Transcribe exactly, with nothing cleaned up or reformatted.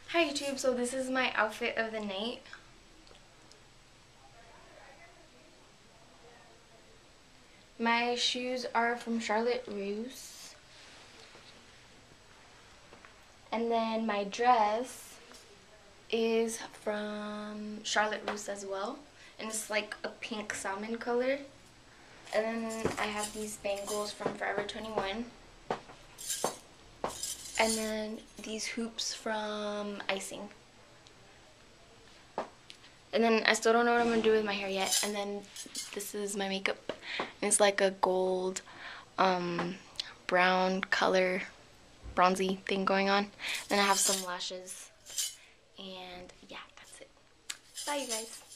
Hi YouTube, so this is my outfit of the night. My shoes are from Charlotte Russe. And then my dress is from Charlotte Russe as well. And it's like a pink salmon color. And then I have these bangles from Forever twenty-one. And then these hoops from Icing. And then I still don't know what I'm going to do with my hair yet. And then this is my makeup. It's like a gold, um, brown color, bronzy thing going on. Then I have some lashes. And yeah, that's it. Bye, you guys.